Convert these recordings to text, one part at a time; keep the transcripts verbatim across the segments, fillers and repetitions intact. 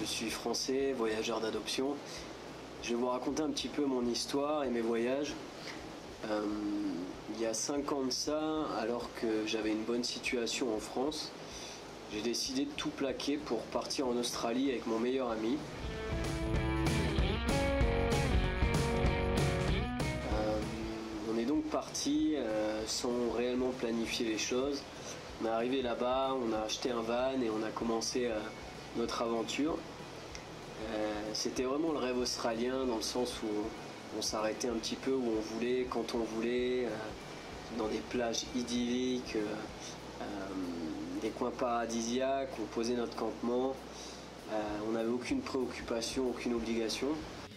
suis français, voyageur d'adoption. Je vais vous raconter un petit peu mon histoire et mes voyages. Euh, il y a cinq ans de ça, alors que j'avais une bonne situation en France, j'ai décidé de tout plaquer pour partir en Australie avec mon meilleur ami. Euh, on est donc parti euh, sans réellement planifier les choses. On est arrivé là-bas, on a acheté un van et on a commencé euh, notre aventure. Euh, C'était vraiment le rêve australien dans le sens où on s'arrêtait un petit peu où on voulait, quand on voulait, euh, dans des plages idylliques, euh, euh, des coins paradisiaques, on posait notre campement, euh, on n'avait aucune préoccupation, aucune obligation.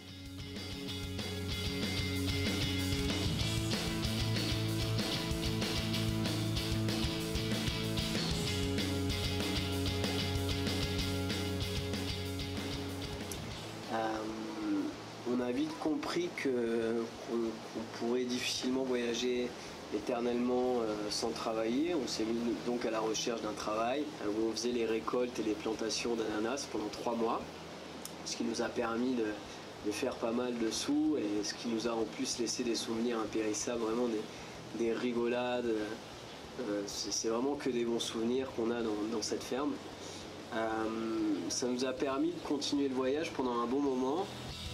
Euh, on a vite compris que qu'on qu'on pourrait difficilement voyager éternellement euh, sans travailler. On s'est mis donc à la recherche d'un travail où on faisait les récoltes et les plantations d'ananas pendant trois mois, ce qui nous a permis de, de faire pas mal de sous et ce qui nous a en plus laissé des souvenirs impérissables, vraiment des, des rigolades. Euh, c'est vraiment que des bons souvenirs qu'on a dans, dans cette ferme. Euh, ça nous a permis de continuer le voyage pendant un bon moment.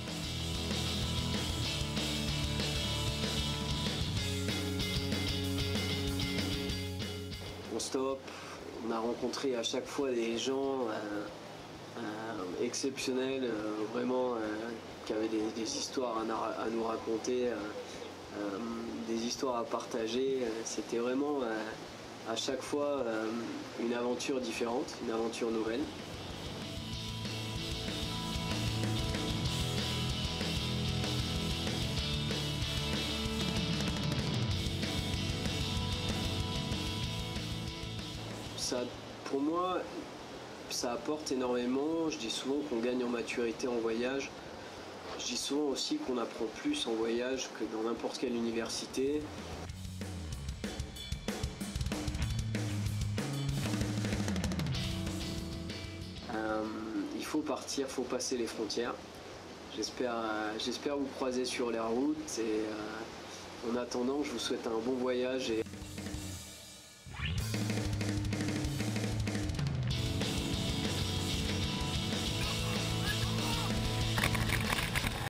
On stoppe, on a rencontré à chaque fois des gens euh, euh, exceptionnels, euh, vraiment euh, qui avaient des, des histoires à, à nous raconter, euh, euh, des histoires à partager. C'était vraiment euh, à chaque fois euh, une aventure différente, une aventure nouvelle. Ça, pour moi, ça apporte énormément. Je dis souvent qu'on gagne en maturité en voyage. Je dis souvent aussi qu'on apprend plus en voyage que dans n'importe quelle université. Euh, il faut partir, il faut passer les frontières. J'espère euh, j'espère vous croiser sur les routes et euh, en attendant, je vous souhaite un bon voyage. Et